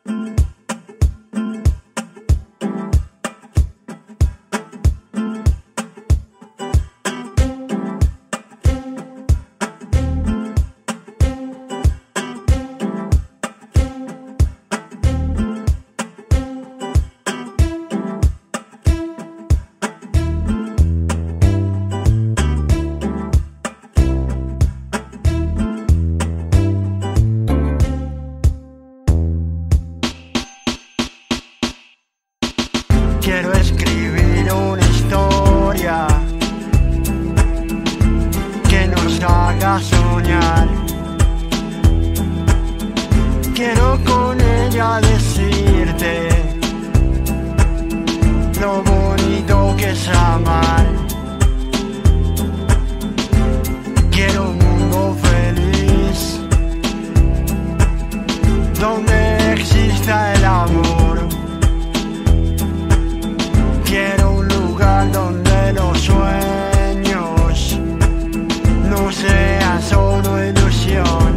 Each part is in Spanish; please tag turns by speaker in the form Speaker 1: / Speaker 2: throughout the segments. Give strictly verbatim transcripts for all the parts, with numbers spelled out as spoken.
Speaker 1: Quiero escribir una historia que nos haga soñar. Quiero con ella decirte lo bonito que es amar. Quiero un mundo feliz donde exista el amor. Quiero un lugar donde los sueños no sean solo ilusión.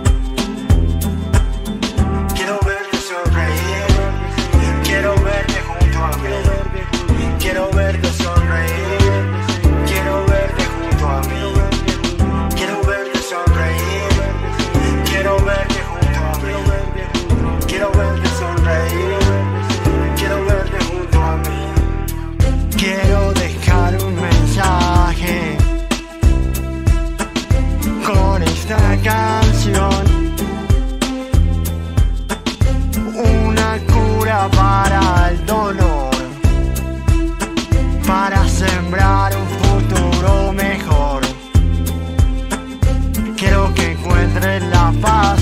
Speaker 1: Quiero verte sonreír, quiero verte junto a mí. Quiero verte sonreír, quiero verte junto a mí. Quiero verte sonreír, quiero verte junto a mí. Quiero verte sonreír, quiero verte junto a mí. Quiero dejar un mensaje con esta canción, una cura para el dolor, para sembrar un futuro mejor. Quiero que encuentres la paz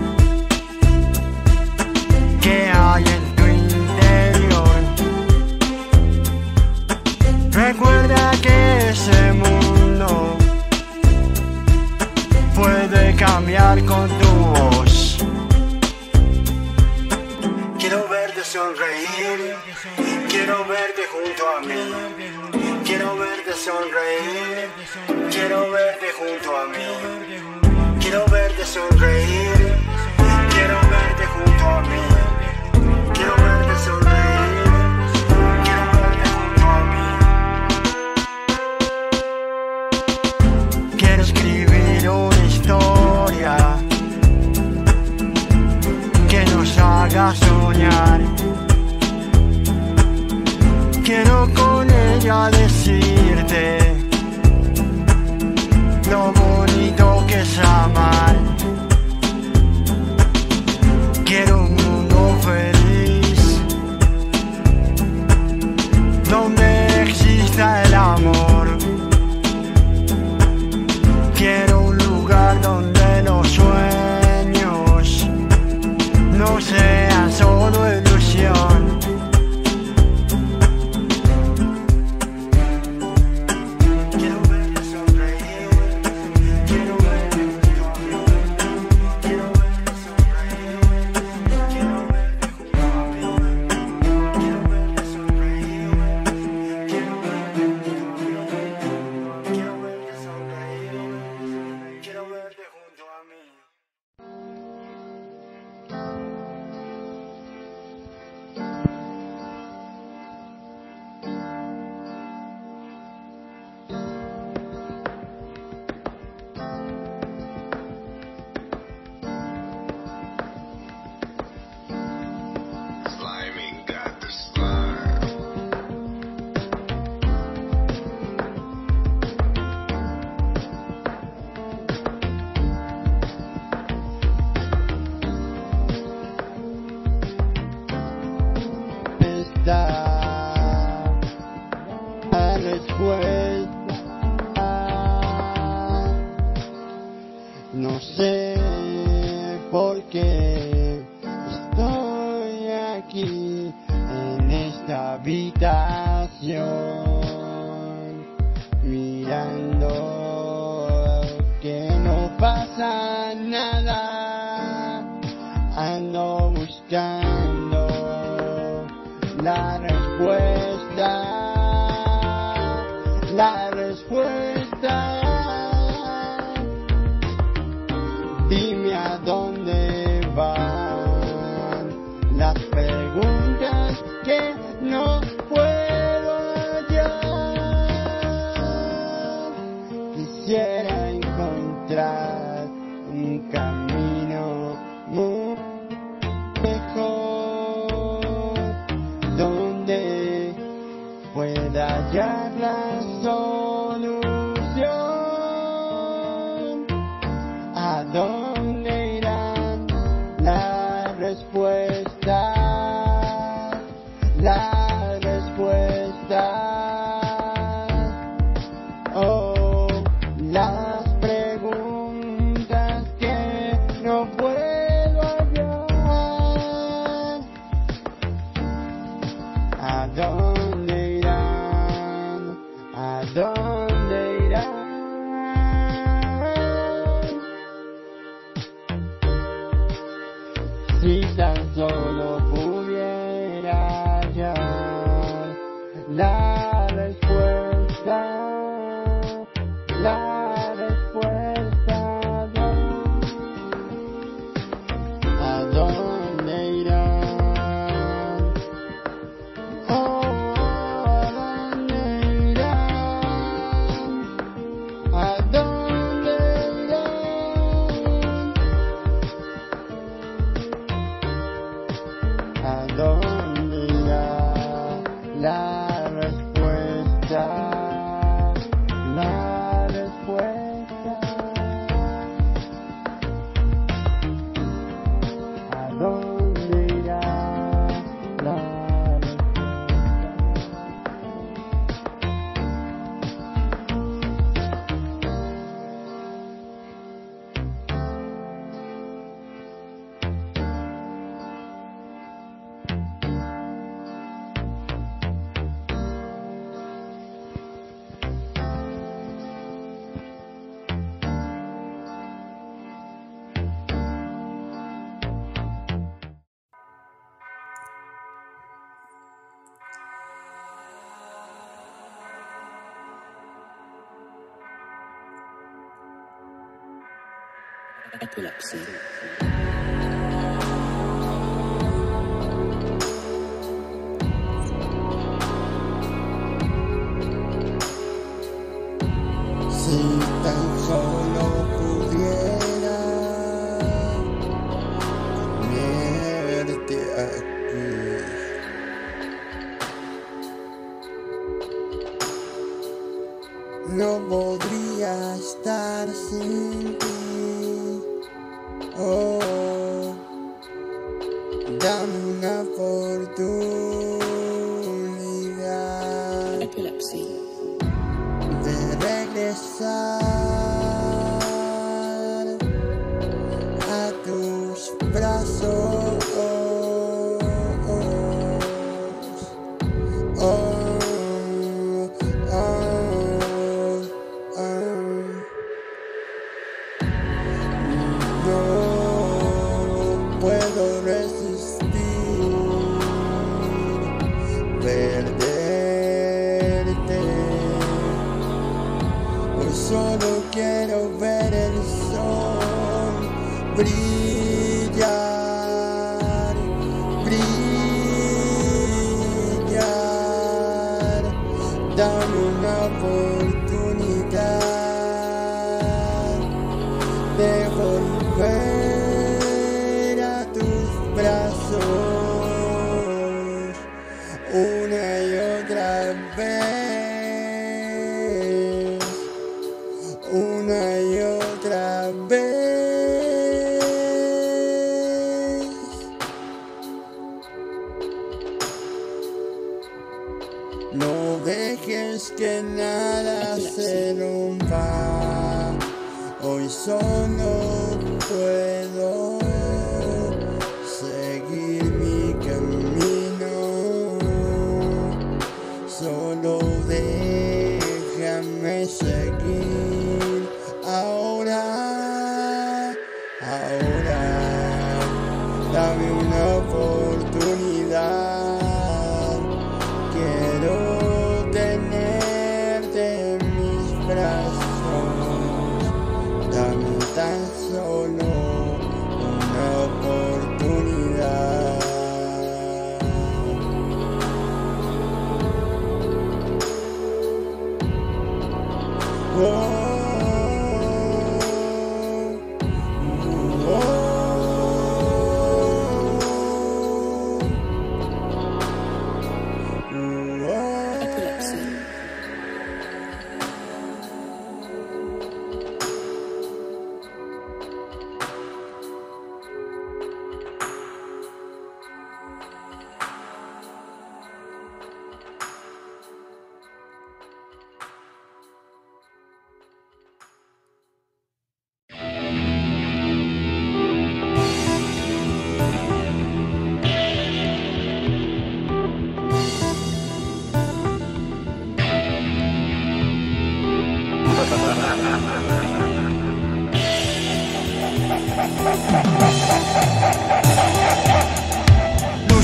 Speaker 1: que hay en tu interior. Recuerda que ese mundo puede cambiar con tu voz. Quiero verte sonreír, quiero verte junto a mí. Quiero verte sonreír, quiero verte junto a mí. Quiero verte sonreír, quiero verte junto a mí. Quiero verte sonreír, quiero verte junto a mí. Quiero escribir una historia que nos haga soñar. Quiero con ella decirte lo bonito que es amar. Quiero un mundo feliz donde exista el amor. Quiero un lugar donde los sueños no sean solo ilusión. Quiero verte sonreír, quiero verte junto a mí. Quiero verte sonreír, quiero verte junto a mí. Quiero verte sonreír, quiero verte junto a mí. Quiero verte sonreír, quiero verte junto a mí.
Speaker 2: Sliming got the slime.
Speaker 1: Esta la respuesta. No sé por qué estoy aquí en esta habitación mirando que no pasa nada. Ando buscando la respuesta, la respuesta. Dime a dónde van
Speaker 3: las preguntas que no puedo hallar. Quisiera encontrar un camino muy mejor, donde pueda hallar la solución. ¿A dónde irán las respuestas? Las respuestas. Oh, las preguntas que no puedo hallar. ¿A dónde irán? ¿A dónde irán? Si tan solo pudiera hallar la respuesta, la respuesta. ¿A dónde irán? Oh, ¿a dónde irán? ¿A dónde irán? ¿A dónde irá la respuesta? La respuesta. ¿A dónde irá la
Speaker 4: Epilepsy.
Speaker 3: Si tan solo pudiera verte aquí, no podría estar sin ti. Oh, dame una oportunidad
Speaker 4: Epilepsy.
Speaker 3: de regresar a tus brazos. Oh, oh, oh. No puedo resistir perderte. Hoy solo quiero ver el sol brillar, brillar. Dame una oportunidad de volver a tus brazos una y otra vez, una y otra vez. No dejes que nada se rompa. Hoy solo puedo seguir mi camino. Solo déjame seguir ahora, ahora. Dame una oportunidad. Quiero tenerte en mis brazos. Dame tan solo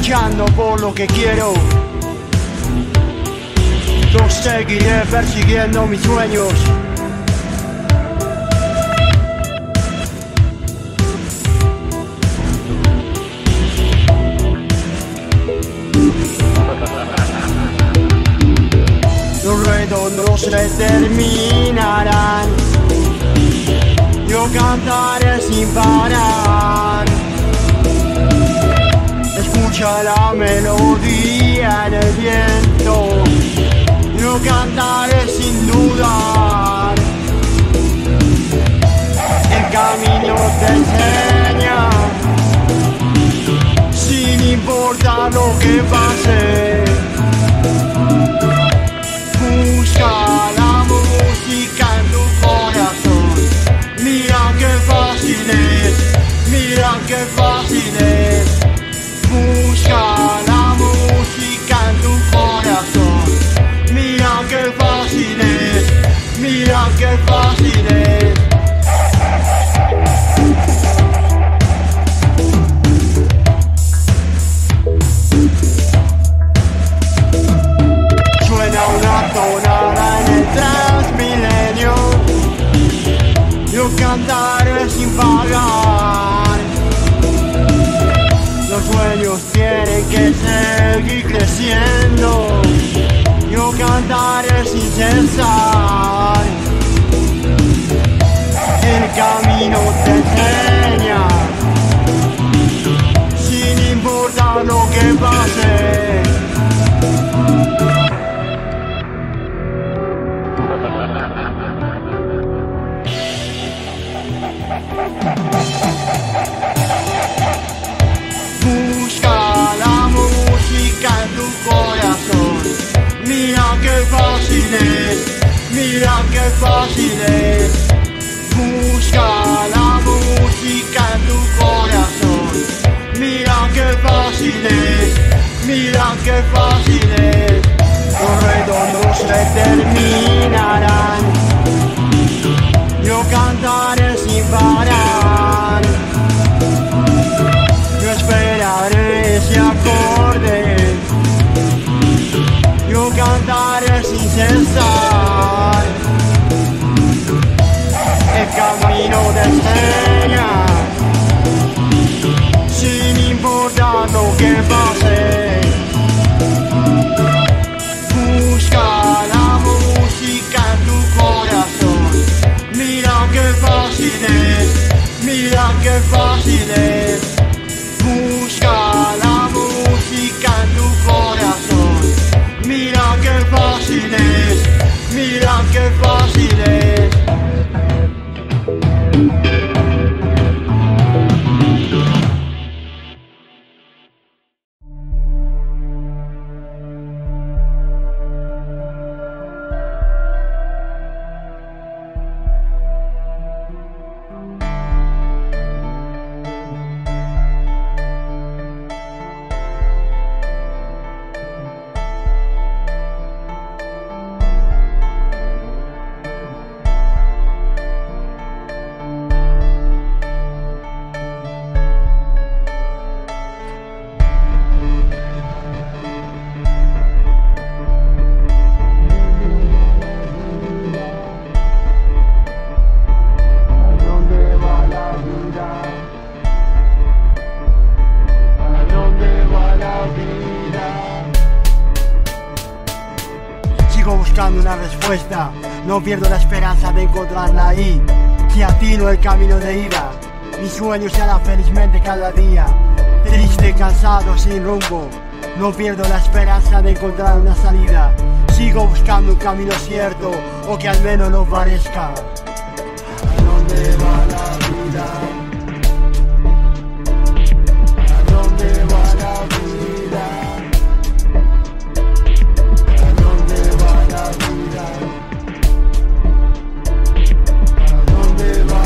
Speaker 4: luchando por lo que quiero. Yo seguiré persiguiendo mis sueños. Los redondos se terminarán. Yo cantaré sin parar. Escucha la melodía en el viento. Yo cantaré sin dudar. El camino te enseña, sin importar lo que pase. Busca la música en tu corazón. Mira qué fácil es, mira qué fácil es. Busca la música en tu corazón. Mira qué fácil es, mira qué fácil es. Suena una tonada en el Transmilenio. Yo cantaré sin pagar. Los sueños tienen que seguir creciendo. Yo cantaré sin cesar. El camino te enseña, sin importar lo que pase. Busca la música en tu corazón. Mira qué fácil es, mira qué fácil es. Busca la música en tu corazón. Mira qué fácil es, mira qué fácil es. Los redondos se terminarán. Yo cantaré sin parar. Yo esperaré ese acorde. Yo cantaré sin cesar. El camino te enseña, sin importar lo que pase. Busca la música en tu corazón. Mira qué fácil es, mira qué fácil es. Busca la música en tu corazón. Mira qué fácil es, mira qué fácil es. Sigo buscando una respuesta, no pierdo la esperanza de encontrarla ahí. Si atino el camino de ida, mi sueño será felizmente cada día. Triste, cansado, sin rumbo, no pierdo la esperanza de encontrar una salida. Sigo buscando un camino cierto, o que al menos no parezca. ¿A dónde va la vida? ¿A dónde va la vida? ¿A dónde va la vida? ¿A dónde va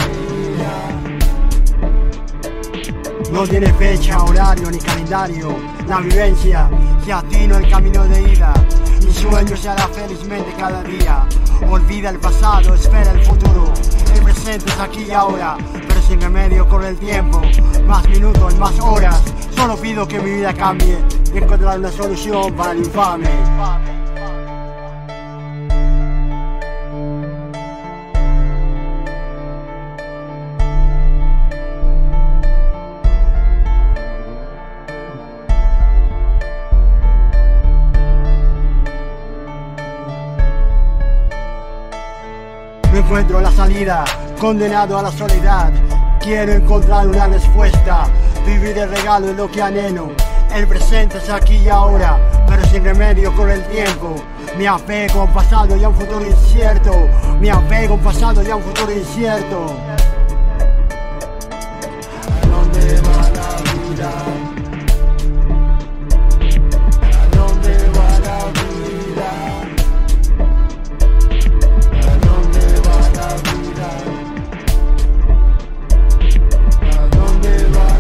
Speaker 4: la vida? No tiene fecha, horario ni calendario. La vivencia, si atino el camino de ida, mi sueño se hará felizmente cada día. Olvida el pasado, espera el futuro. El presente es aquí y ahora, pero sin remedio corre el tiempo. Más minutos, más horas. Solo pido que mi vida cambie y encontrar una solución para el infame. No encuentro la salida, condenado a la soledad. Quiero encontrar una respuesta, vivir el regalo de lo que anhelo. El presente es aquí y ahora, pero sin remedio corre el tiempo. Me apego a un pasado y a un futuro incierto. Me apego a un pasado y a un futuro incierto. ¿A dónde va la vida? ¿A dónde va la vida? ¿A dónde va la vida? ¿A dónde va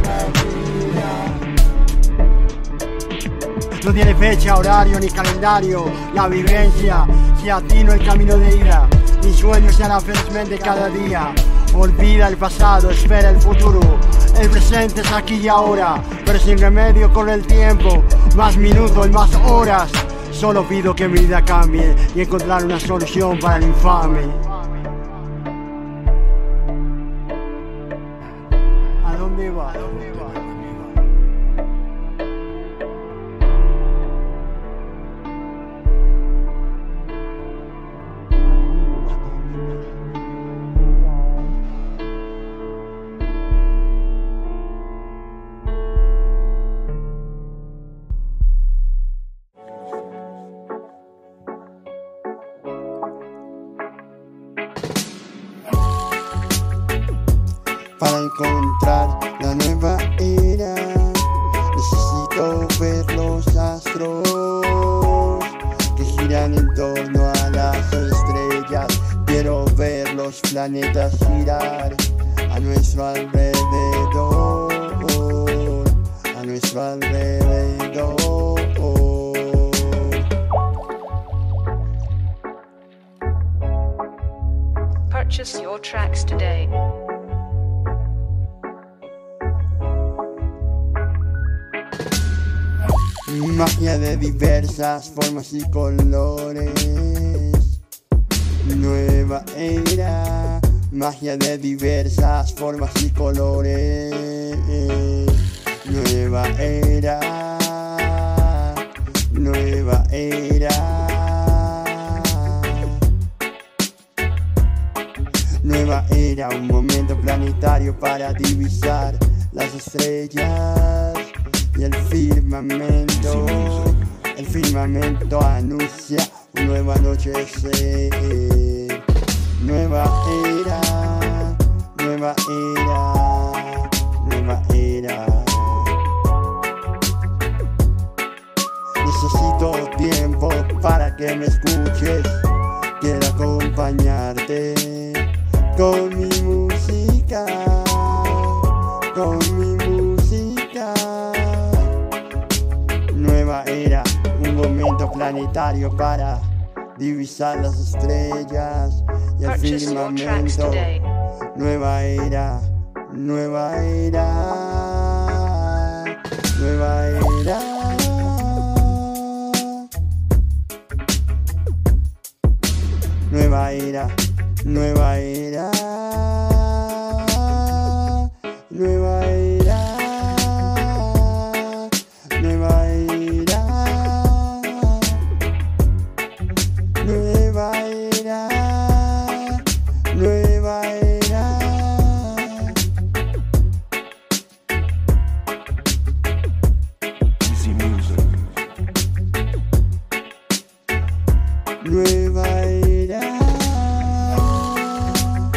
Speaker 4: la vida? No tiene fecha, horario ni calendario. La vivencia se atino el camino de ida. Mi sueño se hará felizmente cada día. Olvida el pasado, espera el futuro. El presente es aquí y ahora, pero sin remedio corre el tiempo. Más minutos, más horas. Solo pido que mi vida cambie y encontrar una solución para el infame. ¿A dónde va? ¿A dónde va?
Speaker 3: Para encontrar la nueva era, necesito ver los astros que giran en torno a las estrellas. Quiero ver los planetas girar a nuestro alrededor, a nuestro alrededor.
Speaker 5: Purchase your tracks today.
Speaker 3: Magia de diversas formas y colores. Nueva era. Magia de diversas formas y colores. Nueva era. Nueva era. Nueva era, un momento planetario para divisar las estrellas y el firmamento. El firmamento anuncia un nuevo anochecer. Nueva era, nueva era, nueva era. Necesito tiempo para que me escuches. Quiero acompañarte con mi música, con mi música. Nueva era, un momento planetario para divisar las estrellas y el
Speaker 5: Purchase your tracks
Speaker 3: firmamento.
Speaker 5: today.
Speaker 3: Nueva era, nueva era, nueva era. Nueva era, nueva era, nueva era, nueva era, nueva era, nueva era.
Speaker 2: Easy music.
Speaker 3: Nueva era.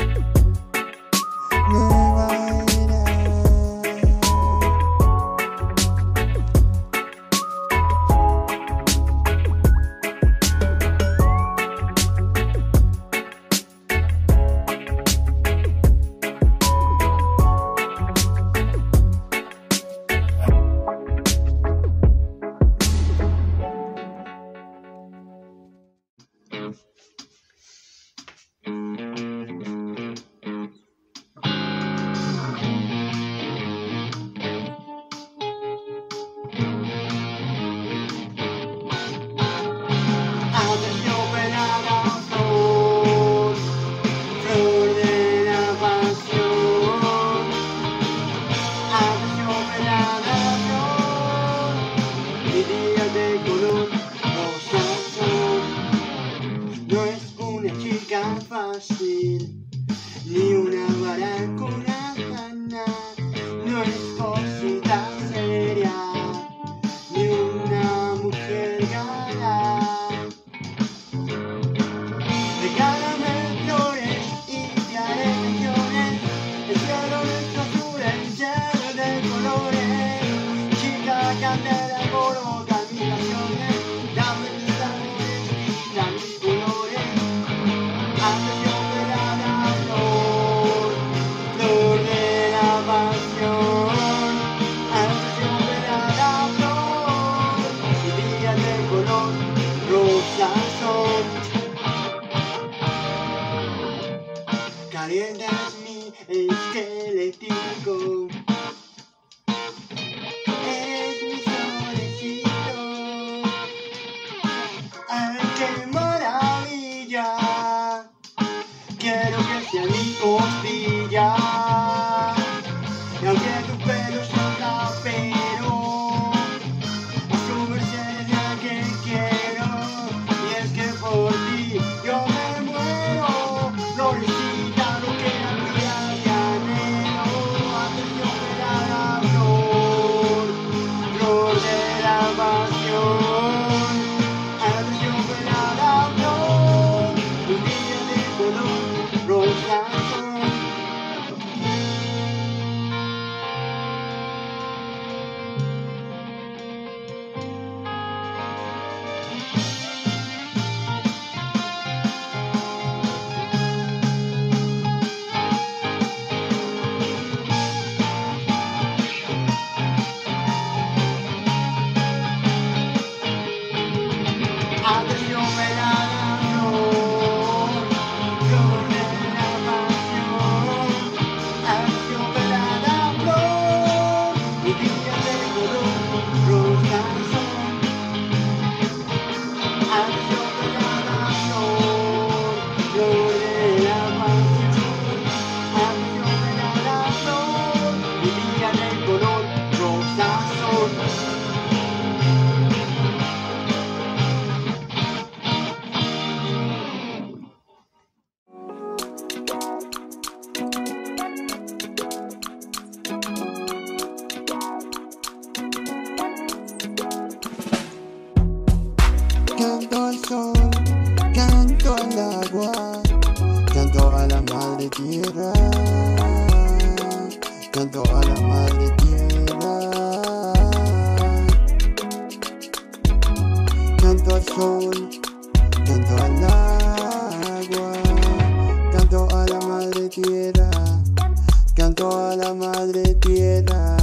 Speaker 3: madre tierra, canto a la madre tierra, canto al sol, canto al agua, canto a la madre tierra, canto a la madre tierra.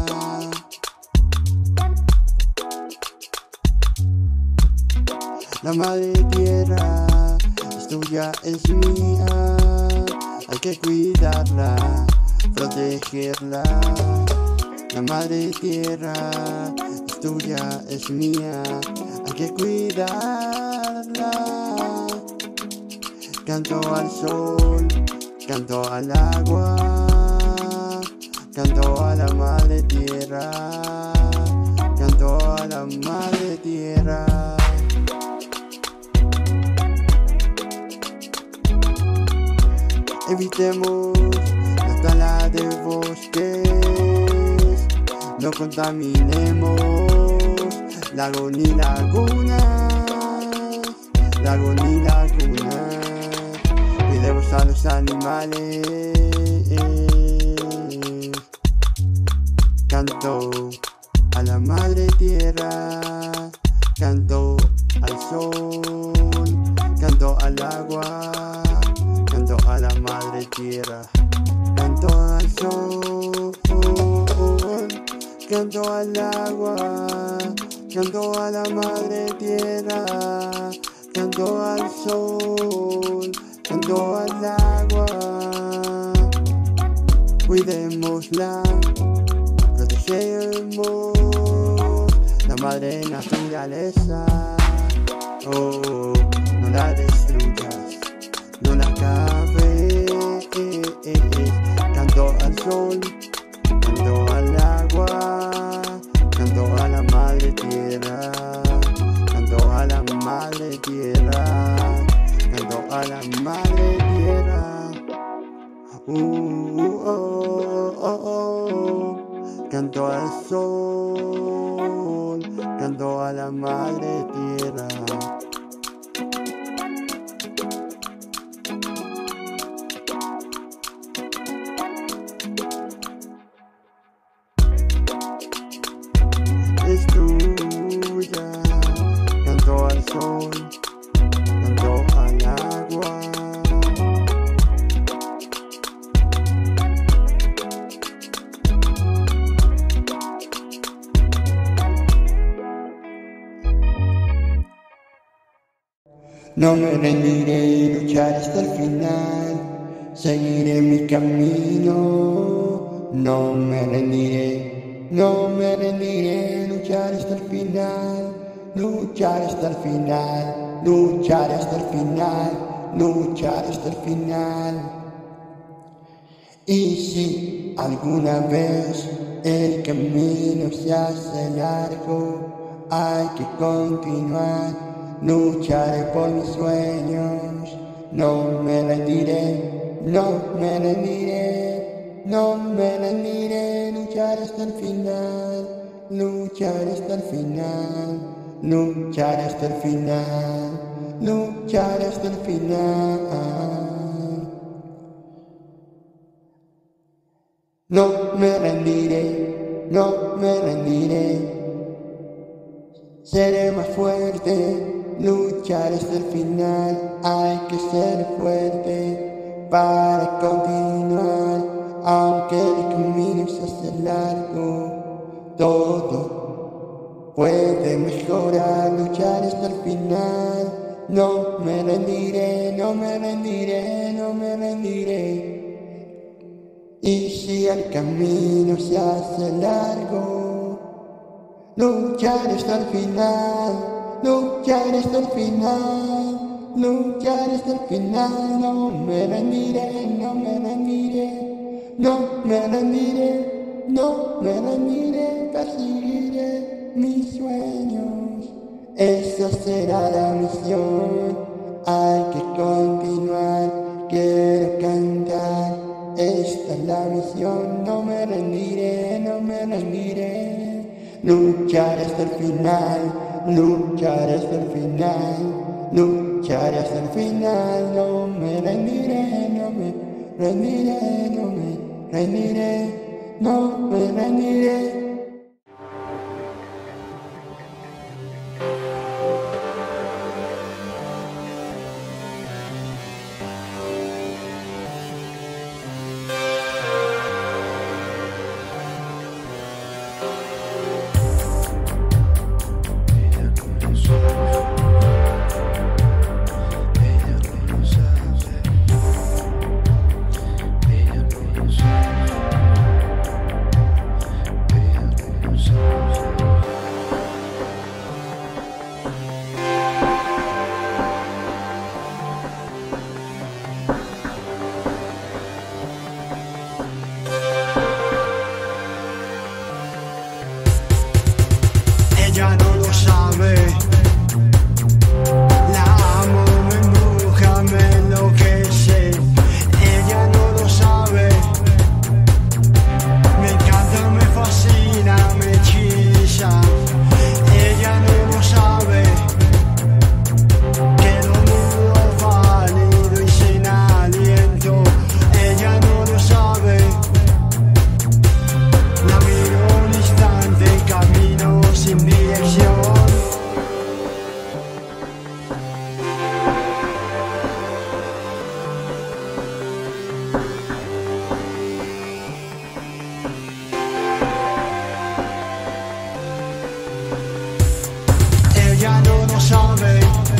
Speaker 3: La madre tierra es tuya, es mía, hay que cuidarla, protegerla. La madre tierra es tuya, es mía, hay que cuidarla. Canto al sol, canto al agua, canto a la madre tierra, canto a la madre tierra. Evitemos la tala de bosques, no contaminemos lagos ni lagunas, lagos ni lagunas. Cuidemos a los animales. Canto a la madre tierra, canto al sol, canto al agua, canto a la madre tierra, canto al sol, canto al agua, canto a la madre tierra, canto al sol, canto al agua. Cuidémosla, protegemos la madre naturaleza. Oh, no la destruyas, no la acabes. Canto al sol, canto al agua, canto a la madre tierra, canto a la madre tierra, canto a la madre tierra. Uh, uh, oh, oh, oh. Canto al sol, canto a la madre tierra. Es tuya, canto al sol, canto al agua. No me rendiré, luchar hasta el final, seguiré mi camino. No me rendiré, no me rendiré, luchar hasta el final, luchar hasta el final, luchar hasta el final, luchar hasta el final. Y si alguna vez el camino se hace largo, hay que continuar. Lucharé por mis sueños, no me rendiré, no me rendiré, no me rendiré, luchar hasta el final, luchar hasta el final, luchar hasta el final, luchar hasta el final. No me rendiré, no me rendiré, seré más fuerte. Luchar hasta el final, hay que ser fuerte para continuar, aunque el camino se hace largo, todo puede mejorar. Luchar hasta el final, no me rendiré, no me rendiré, no me rendiré. Y si el camino se hace largo, luchar hasta el final. Luchar hasta el final, luchar hasta el final, no me rendiré, no me rendiré, no me rendiré, no me rendiré, perseguiré mis sueños, esa será la misión, hay que continuar, quiero cantar, esta es la misión, no me rendiré, no me rendiré, luchar hasta el final. Luchar hasta el final, luchar hasta el final, no me rendiré, no me rendiré, no me rendiré, no me rendiré.
Speaker 4: Ella no lo sabe, la amo, me embruja, me enloquece. Ella no lo sabe, me encanta, me fascina, me hechiza. Ella no lo sabe, quedo mudo, pálido y sin aliento. Ella no lo sabe, la miro un instante, camino sin dirección. Ella no lo sabe,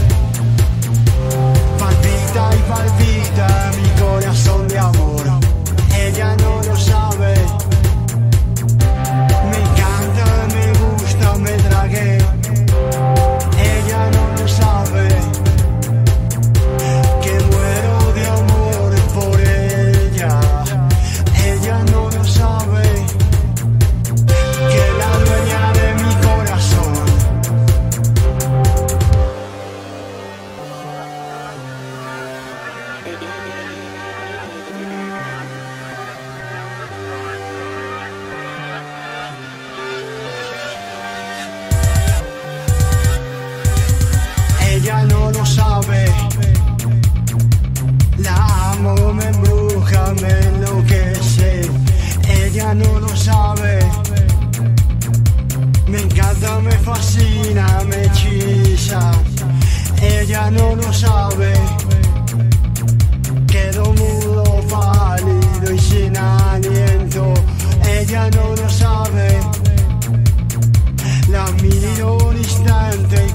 Speaker 4: palpita y palpita mi corazón de amor. Ella no lo sabe, me encanta, me gusta, me tragué. Ella no lo sabe, que muero de amor por ella. Ella no lo sabe, que es la dueña de mi corazón. Ella no lo sabe, la amo, me embruja, me enloquece. Ella no lo sabe, me encanta, me fascina, me hechiza. Ella no lo sabe, quedo mudo, pálido y sin aliento. Ella no lo sabe, la miro un instante